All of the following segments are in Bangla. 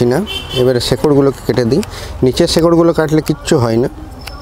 কাটছি না, এবারে শেকড়গুলোকে কেটে দিই। নিচের শেকড়গুলো কাটলে কিচ্ছু হয় না।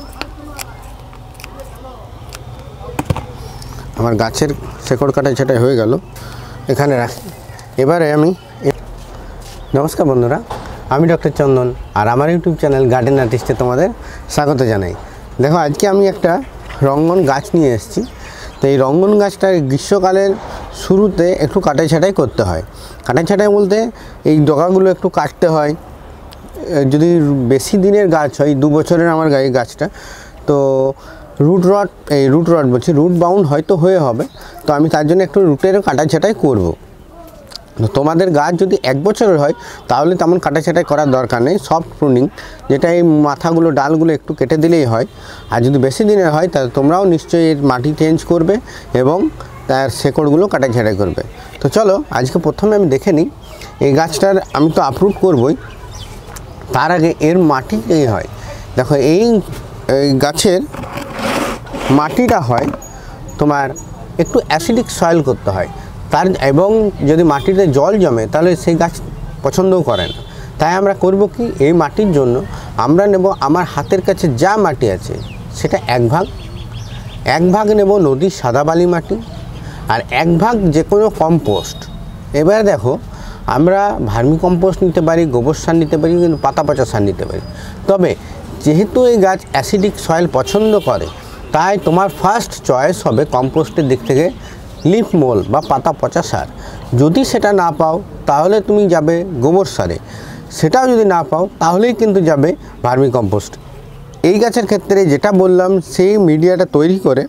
আমার গাছের শেকড় কাটা ছাটাই হয়ে গেল, এখানে রাখি। এবারে আমি নমস্কার বন্ধুরা, আমি ডক্টর চন্দন, আর আমার ইউটিউব চ্যানেল গার্ডেন আর্টিস্টে তোমাদের স্বাগত জানাই। দেখো, আজকে আমি একটা রঙ্গন গাছ নিয়ে এসেছি। তো এই রঙ্গন গাছটা গ্রীষ্মকালের শুরুতে একটু কাটাই ছাঁটাই করতে হয়। কাটাই ছাঁটাই বলতে এই ডগাগুলো একটু কাটতে হয়। যদি বেশি দিনের গাছ হয়, 2 বছরের আমার গাছটা, তো রুট বাউন্ড হয়তো হয়ে হবে। তো আমি তার জন্য একটু রুটেরও কাটাই ছাঁটাই করবো। তোমাদের গাছ যদি 1 বছরের হয় তাহলে তেমন কাটা ছাঁটাই করার দরকার নেই, সফট প্রুনিং, যেটা এই মাথাগুলো ডালগুলো একটু কেটে দিলেই হয়। আর যদি বেশি দিনের হয় তাহলে তোমরাও নিশ্চয়ই এর মাটি চেঞ্জ করবে এবং তার শেকড়গুলো কাটা ছাঁটাই করবে। তো চলো, আজকে প্রথমে আমি দেখে নিই এই গাছটার, আমি তো আপরুট করবই, তার আগে এর মাটি কী হয়। দেখো, এই গাছের মাটিটা হয় তোমার একটু অ্যাসিডিক সয়েল করতে হয় এবং যদি মাটিতে জল জমে তাহলে সেই গাছ পছন্দও করে না। তাই আমরা করব কি, এই মাটির জন্য আমরা নেব আমার হাতের কাছে যা মাটি আছে সেটা 1 ভাগ নেব নদীর সাদা বালি মাটি, আর 1 ভাগ যে কোনো কম্পোস্ট। এবার দেখো, আমরা ভার্মি কম্পোস্ট নিতে পারি, গোবর সার নিতে পারি, কিন্তু পাতা পচা সার নিতে পারি। তবে যেহেতু এই গাছ অ্যাসিডিক সয়েল পছন্দ করে, তাই তোমার ফার্স্ট চয়েস হবে কম্পোস্টের দিক থেকে লিফ মোল বা পাতা পচা সার। যদি সেটা না পাও তাহলে তুমি যাবে গোবর সারে, সেটাও যদি না পাও তাহলেই কিন্তু যাবে ভার্মি কম্পোস্ট। এই গাছের ক্ষেত্রে যেটা বললাম সেই মিডিয়াটা তৈরি করে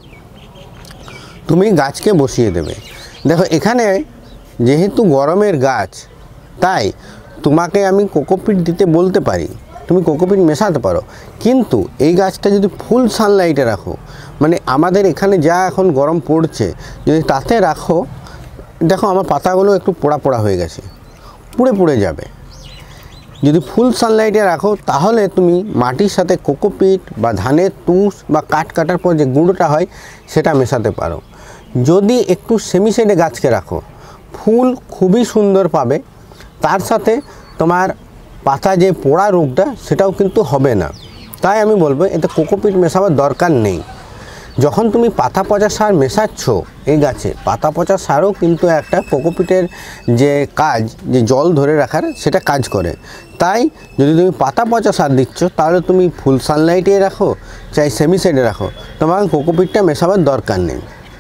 তুমি গাছকে বসিয়ে দেবে। দেখো, এখানে যেহেতু গরমের গাছ, তাই তোমাকে আমি কোকোপিট দিতে বলতে পারি, তুমি কোকোপিট মেশাতে পারো। কিন্তু এই গাছটা যদি ফুল সানলাইটে রাখো, মানে আমাদের এখানে যা এখন গরম পড়ছে, যদি তাতে রাখো, দেখো আমার পাতাগুলো একটু পোড়া পোড়া হয়ে গেছে, পুড়ে যাবে। যদি ফুল সানলাইটে রাখো তাহলে তুমি মাটির সাথে কোকোপিট বা ধানের তুষ বা কাঠ কাটার পর যে গুঁড়োটা হয় সেটা মেশাতে পারো। যদি একটু সেমি শেডে গাছকে রাখো, ফুল খুবই সুন্দর পাবে, তার সাথে তোমার পাতা যে পোড়া রোগটা সেটাও কিন্তু হবে না। তাই আমি বলবো এতে কোকোপিট মেশাবার দরকার নেই। যখন তুমি পাতা পচা সার মেশাচ্ছ এই গাছে, পাতা পচা সারও কিন্তু একটা কোকোপিটের যে কাজ, যে জল ধরে রাখার, সেটা কাজ করে। তাই যদি তুমি পাতা পচা সার দিচ্ছ তাহলে তুমি ফুল সানলাইটে রাখো চাই সেমি শেডে রাখো, তোমাকে কোকোপিটটা মেশাবার দরকার নেই।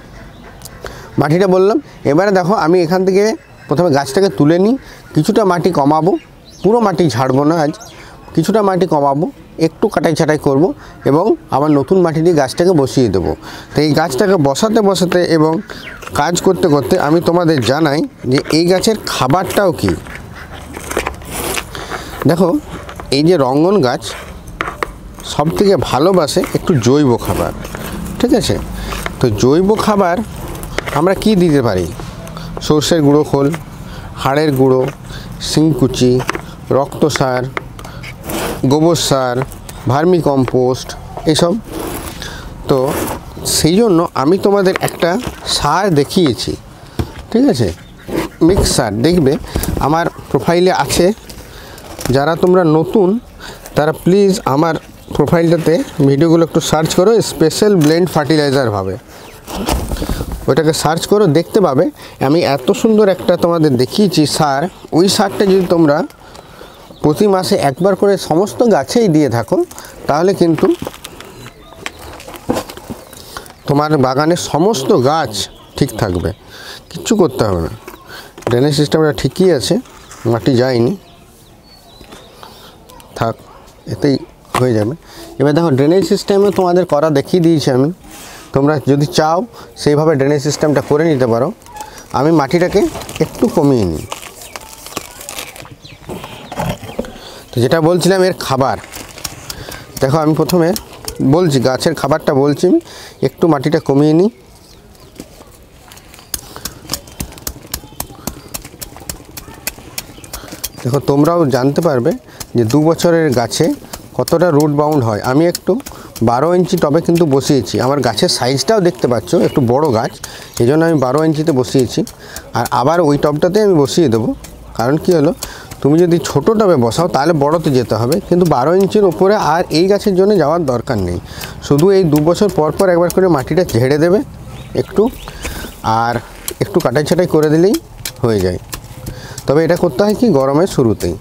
মাটিটা বললাম। এবারে দেখো, আমি এখান থেকে প্রথমে গাছটাকে তুলে নিই, কিছুটা মাটি কমাবো, পুরো মাটি ঝাড়বো না আজ, কিছুটা মাটি কমাবো, একটু কাটাই ছাঁটাই করব এবং আবার নতুন মাটি দিয়ে গাছটাকে বসিয়ে দেবো। তো এই গাছটাকে বসাতে এবং কাজ করতে করতে আমি তোমাদের জানাই যে এই গাছের খাবারটাও কি। দেখো, এই যে রঙ্গন গাছ সবথেকে ভালোবাসে একটু জৈব খাবার, ঠিক আছে? তো জৈব খাবার আমরা কি দিতে পারি? সর্ষের গুঁড়ো খোল, হাড়ের গুঁড়ো, শিংকুচি, রক্ত সার, গোবর সার, ভার্মি কম্পোস্ট, এসব। তো সেই জন্য আমি তোমাদের একটা সার দেখিয়েছি, ঠিক আছে? মিক্স সার, দেখবে আমার প্রোফাইলে আছে। যারা তোমরা নতুন তারা প্লিজ আমার প্রোফাইলটাতে ভিডিওগুলো একটু সার্চ করো, স্পেশাল ব্লেন্ড ফার্টিলাইজার ভাবে ওইটাকে সার্চ করো, দেখতে পাবে আমি এত সুন্দর একটা তোমাদের দেখিয়েছি সার। ওই সারটা যদি তোমরা প্রতি মাসে একবার করে সমস্ত গাছেই দিয়ে থাকো তাহলে কিন্তু তোমার বাগানের সমস্ত গাছ ঠিক থাকবে, কিচ্ছু করতে হবে না। ড্রেনেজ সিস্টেমটা ঠিকই আছে, মাটি যায়নি, থাক, এতেই হয়ে যাবে। এবার দেখো, ড্রেনেজ সিস্টেমে তোমাদের করা দেখিয়ে দিয়েছি আমি, তোমরা যদি চাও সেইভাবে ড্রেনেজ সিস্টেমটা করে নিতে পারো। আমি মাটিটাকে একটু কমিয়ে নিই। তো যেটা বলছিলাম এর খাবার, দেখো আমি প্রথমে বলছি গাছের খাবারটা বলছি, আমি একটু মাটিটা কমিয়ে নিই। দেখো, তোমরাও জানতে পারবে যে 2 বছরের গাছে কতটা রুট বাউন্ড হয়। আমি একটু 12 ইঞ্চি টবে কিন্তু বসিয়েছি, আমার গাছের সাইজটাও দেখতে পাচ্ছ, একটু বড় গাছ, এই জন্য আমি 12 ইঞ্চিতে বসিয়েছি। আর আবার ওই টবটাতে আমি বসিয়ে দেবো, কারণ কি হলো, তুমি যদি ছোট টবে বসাও তাহলে বড়তে যেতে হবে, কিন্তু 12 ইঞ্চির ওপরে আর এই গাছের জন্য যাওয়ার দরকার নেই। শুধু এই 2 বছর পর পর একবার করে মাটিটা ঝেড়ে দেবে একটু, আর একটু কাটাই ছাটাই করে দিলেই হয়ে যায়। তবে এটা করতে হয় কি গরমের শুরুতেই।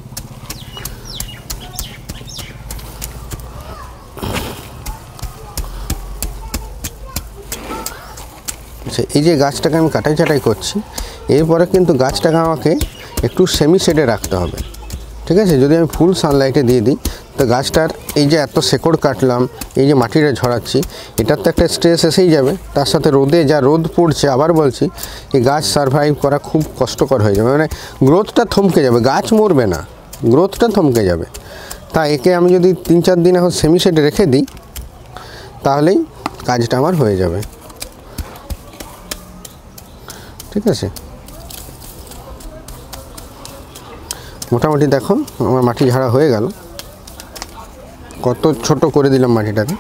এই যে গাছটাকে আমি কাটাই ছাটাই করছি, এরপরে কিন্তু গাছটাকে আমাকে একটু সেমি শেডে রাখতে হবে, ঠিক আছে? যদি আমি ফুল সানলাইটে দিয়ে দিই তো গাছটার এই যে এত শেকড় কাটলাম, এই যে মাটিটা ঝরাচ্ছি, এটার তো একটা স্ট্রেস এসেই যাবে। তার সাথে রোদে যা রোদ পড়ছে, আবার বলছি এই গাছ সারভাইভ করা খুব কষ্টকর হয়ে যাবে, মানে গ্রোথটা থমকে যাবে। গাছ মরবে না, গ্রোথটা থমকে যাবে। তা একে আমি যদি 3-4 দিন এখন সেমি শেডে রেখে দিই তাহলেই কাজটা আমার হয়ে যাবে, ঠিক আছে? মোটামুটি দেখো আমার মাটি ঝাড়া হয়ে গেল। কত ছোট করে দিলাম মাটিটাকে।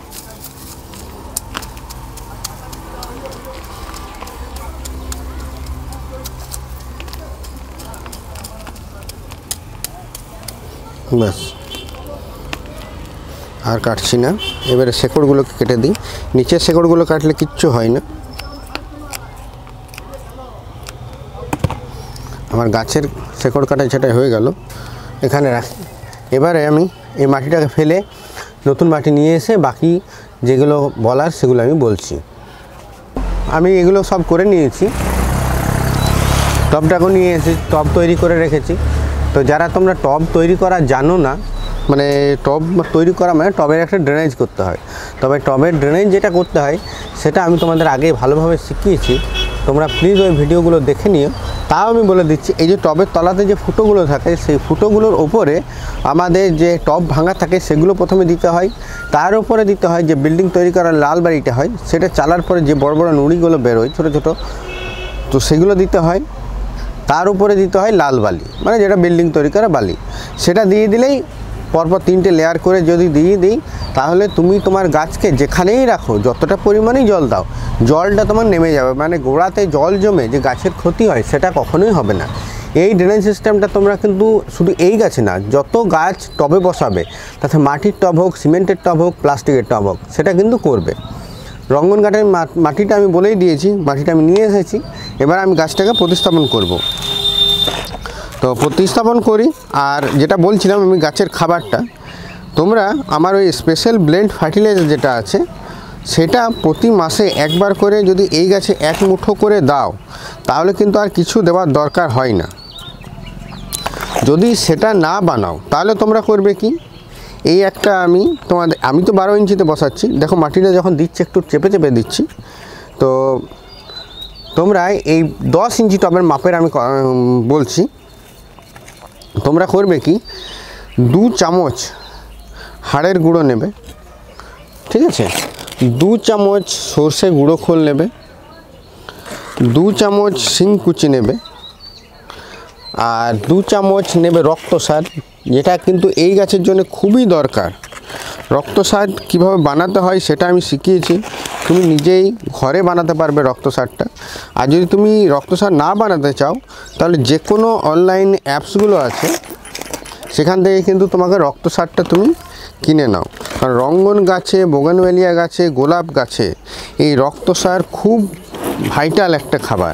ব্যাস, আর কাটছি না। এবারে শেকড়গুলোকে কেটে দিই। নিচের শেকড়গুলো কাটলে কিচ্ছু হয় না। আমার গাছের শেকড় কাটাই ছাটাই হয়ে গেল, এখানে রাখি। এবারে আমি এই মাটিটাকে ফেলে নতুন মাটি নিয়ে এসে বাকি যেগুলো বলার সেগুলো আমি বলছি। আমি এগুলো সব করে নিয়েছি, টবটাকেও নিয়ে এসে টব তৈরি করে রেখেছি। তো যারা তোমরা টব তৈরি করা জানো না, মানে টব তৈরি করা মানে টবের একটা ড্রেনেজ করতে হয়, তবে টবের ড্রেনেজ যেটা করতে হয় সেটা আমি তোমাদের আগে ভালোভাবে শিখিয়েছি। তোমরা প্লিজ ওই ভিডিওগুলো দেখে নিও। তাও আমি বলে দিচ্ছি, এই যে টবের তলাতে যে ফুটোগুলো থাকে সেই ফুটোগুলোর ওপরে আমাদের যে টব ভাঙা থাকে সেগুলো প্রথমে দিতে হয়। তার উপরে দিতে হয় যে বিল্ডিং তৈরি করার লাল বাড়িটা হয়, সেটা চালার পরে যে বড় বড় নুড়িগুলো বেরোয় ছোটো ছোটো, তো সেগুলো দিতে হয়। তার উপরে দিতে হয় লাল বালি, মানে যেটা বিল্ডিং তৈরি করা বালি। সেটা দিয়ে দিলেই পরপর 3টে লেয়ার করে যদি দিয়ে দিই তাহলে তুমি তোমার গাছকে যেখানেই রাখো, যতটা পরিমাণেই জল দাও, জলটা তোমার নেমে যাবে। মানে গোড়াতে জল জমে যে গাছের ক্ষতি হয় সেটা কখনোই হবে না। এই ড্রেনেজ সিস্টেমটা তোমরা কিন্তু শুধু এই গাছে না, যত গাছ টবে বসাবে, তাতে মাটির টব হোক, সিমেন্টের টব হোক, প্লাস্টিকের টব হোক, সেটা কিন্তু করবে। রঙ্গন কাঠের মাটিটা আমি বলেই দিয়েছি, মাটিটা আমি নিয়ে এসেছি। এবার আমি গাছটাকে প্রতিস্থাপন করব। তো প্রতিস্থাপন করি। আর যেটা বলছিলাম আমি গাছের খাবারটা, তোমরা আমার ওই স্পেশাল ব্লেন্ড ফার্টিলাইজার যেটা আছে সেটা প্রতি মাসে একবার করে যদি এই গাছে 1 মুঠো করে দাও তাহলে কিন্তু আর কিছু দেওয়ার দরকার হয় না। যদি সেটা না বানাও তাহলে তোমরা করবে কি, এই একটা আমি তো 12 ইঞ্চিতে বসাচ্ছি। দেখো মাটিটা যখন দিচ্ছি একটু চেপে চেপে দিচ্ছি। তো তোমরা এই 10 ইঞ্চি টবের মাপের আমি বলছি, তোমরা করবে কি 2 চামচ হাড়ের গুঁড়ো নেবে, ঠিক আছে? 2 চামচ সর্ষে গুঁড়ো খোল নেবে, 2 চামচ শিং কুচি নেবে, আর 2 চামচ নেবে রক্ত সার, যেটা কিন্তু এই গাছের জন্য খুবই দরকার। রক্ত সার কীভাবে বানাতে হয় সেটা আমি শিখিয়েছি, তুমি নিজেই ঘরে বানাতে পারবে রক্ত সারটা। আর যদি তুমি রক্ত সার না বানাতে চাও তাহলে যে কোনো অনলাইন অ্যাপসগুলো আছে সেখান থেকে কিন্তু তোমাকে রক্ত সারটা তুমি কিনে নাও। কারণ রঙ্গন গাছে, বোগানভেলিয়া গাছে, গোলাপ গাছে এই রক্ত সার খুব ভাইটাল একটা খাবার।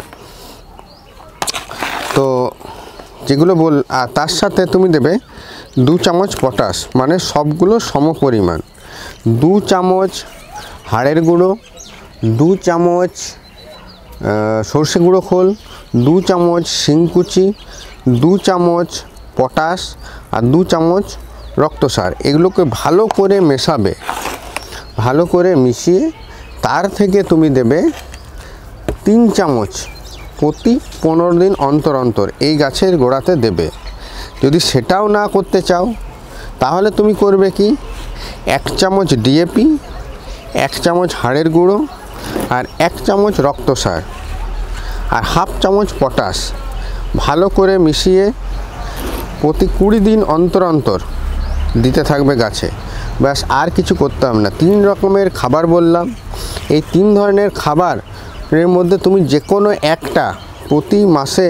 তো যেগুলো আর তার সাথে তুমি দেবে 2 চামচ পটাশ, মানে সবগুলো সমপরিমাণ। 2 চামচ হাড়ের গুঁড়ো, 2 চামচ সর্ষে গুঁড়ো খোল, 2 চামচ শিংকুচি, 2 চামচ পটাশ আর 2 চামচ রক্ত সার। এগুলোকে ভালো করে মেশাবে, ভালো করে মিশিয়ে তার থেকে তুমি দেবে 3 চামচ প্রতি 15 দিন অন্তর অন্তর এই গাছের গোড়াতে দেবে। যদি সেটাও না করতে চাও তাহলে তুমি করবে কি 1 চামচ ডিএপি, 1 চামচ হাড়ের গুঁড়ো আর 1 চামচ রক্ত সার আর 1/2 চামচ পটাশ ভালো করে মিশিয়ে প্রতি 20 দিন অন্তর অন্তর দিতে থাকবে গাছে। ব্যাস, আর কিছু করতে হবে না। 3 রকমের খাবার বললাম, এই 3 ধরনের খাবারের মধ্যে তুমি যে কোনো একটা প্রতি মাসে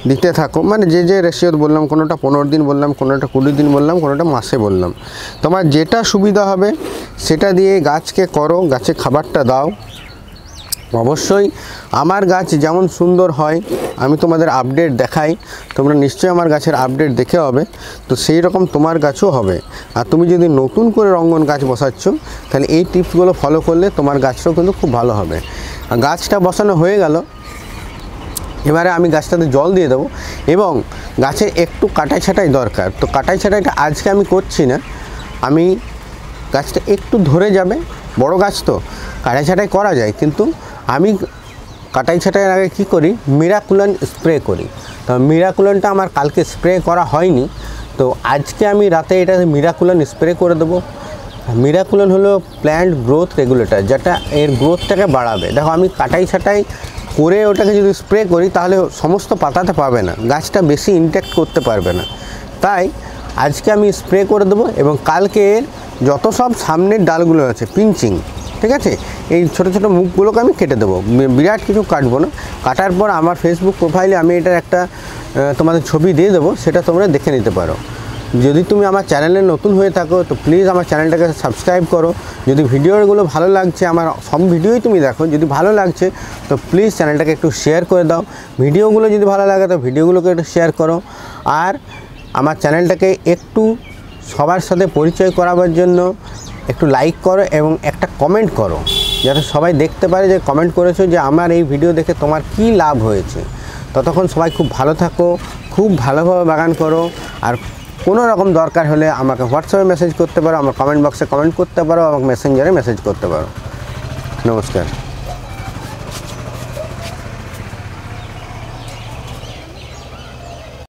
দিতে থাকো, মানে যে রেশিও বললাম, কোনোটা 15 দিন বললাম, কোনোটা 20 দিন বললাম, কোনোটা মাসে বললাম। তোমার যেটা সুবিধা হবে সেটা দিয়ে গাছকে করো, গাছে খাবারটা দাও। অবশ্যই আমার গাছ যেমন সুন্দর হয় আমি তোমাদের আপডেট দেখাই, তোমরা নিশ্চয়ই আমার গাছের আপডেট দেখে হবে, তো সেই রকম তোমার গাছও হবে। আর তুমি যদি নতুন করে রঙ্গন গাছ বসাচ্ছ তাহলে এই টিপসগুলো ফলো করলে তোমার গাছটাও কিন্তু খুব ভালো হবে। আর গাছটা বসানো হয়ে গেল, এবারে আমি গাছটাতে জল দিয়ে দেবো এবং গাছে একটু কাটাই ছাঁটাই দরকার। তো কাটাই ছাঁটাইটা আজকে আমি করছি না, আমি গাছটা একটু ধরে যাবে, বড় গাছ তো কাটাই ছাঁটাই করা যায়, কিন্তু আমি কাটাই ছাঁটাইয়ের আগে কী করি, মিরাকুলান স্প্রে করি। তো মিরাকুলানটা আমার কালকে স্প্রে করা হয়নি, তো আজকে আমি রাতে এটা মিরাকুলান স্প্রে করে দেবো। মিরাকুলান হলো প্ল্যান্ট গ্রোথ রেগুলেটর, যেটা এর গ্রোথটাকে বাড়াবে। দেখো আমি কাটাই ছাঁটাই করে ওটাকে যদি স্প্রে করি তাহলে সমস্ত পাতাতে পাবে না, গাছটা বেশি ইনট্যাক্ট করতে পারবে না। তাই আজকে আমি স্প্রে করে দেবো এবং কালকে এর যত সব সামনের ডালগুলো আছে পিঞ্চিং, ঠিক আছে, এই ছোটো ছোটো মুখগুলোকে আমি কেটে দেবো, বিরাট কিছু কাটবো না। কাটার পর আমার ফেসবুক প্রোফাইলে আমি এটার একটা তোমাদের ছবি দিয়ে দেবো, সেটা তোমরা দেখে নিতে পারো। যদি তুমি আমার চ্যানেলে নতুন হয়ে থাকো তো প্লিজ আমার চ্যানেলটাকে সাবস্ক্রাইব করো। যদি ভিডিওগুলো ভালো লাগছে, আমার সব ভিডিওই তুমি দেখো, যদি ভালো লাগছে তো প্লিজ চ্যানেলটাকে একটু শেয়ার করে দাও। ভিডিওগুলো যদি ভালো লাগে তো ভিডিওগুলোকে একটু শেয়ার করো। আর আমার চ্যানেলটাকে একটু সবার সাথে পরিচয় করাবার জন্য একটু লাইক করো এবং একটা কমেন্ট করো, যাতে সবাই দেখতে পারে যে কমেন্ট করেছো, যে আমার এই ভিডিও দেখে তোমার কি লাভ হয়েছে। ততক্ষণ সবাই খুব ভালো থাকো, খুব ভালোভাবে বাগান করো। আর কোনো রকম দরকার হলে আমাকে হোয়াটসঅ্যাপে মেসেজ করতে পারো, আমার কমেন্ট বক্সে কমেন্ট করতে পারো, আমাকে মেসেঞ্জারে মেসেজ করতে পারো। নমস্কার।